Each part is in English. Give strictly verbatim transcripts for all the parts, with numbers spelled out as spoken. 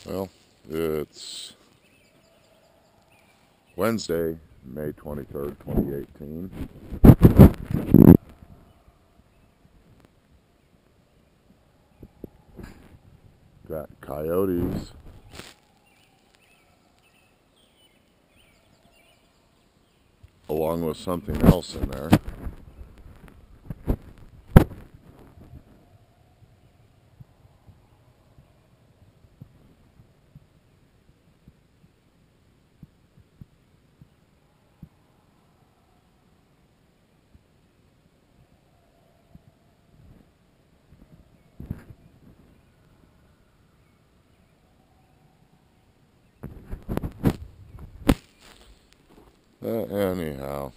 Well, it's Wednesday, May twenty-third, twenty eighteen. Got coyotes. Along with something else in there. Uh, anyhow.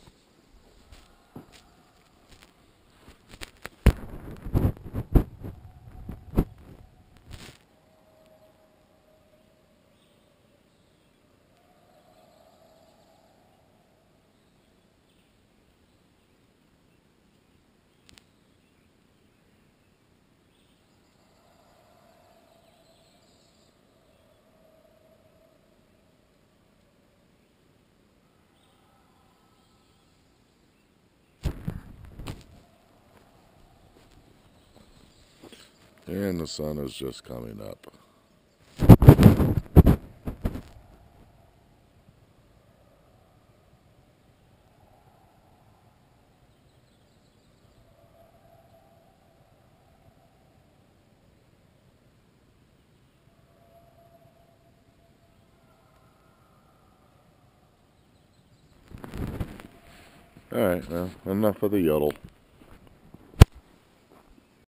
And the sun is just coming up. Alright, well, enough of the yodel.